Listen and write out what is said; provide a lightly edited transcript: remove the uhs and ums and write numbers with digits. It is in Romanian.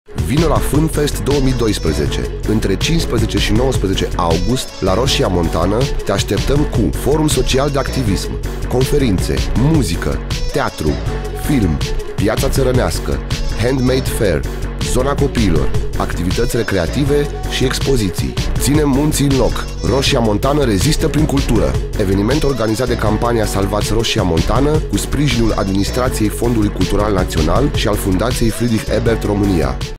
Vino la FunFest 2012. Între 15 și 19 august, la Roșia Montană, te așteptăm cu forum social de activism, conferințe, muzică, teatru, film, piața țărănească, handmade fair, zona copiilor, activități recreative și expoziții. Ținem munții în loc. Roșia Montană rezistă prin cultură. Eveniment organizat de campania Salvați Roșia Montană cu sprijinul Administrației Fondului Cultural Național și al Fundației Friedrich Ebert România.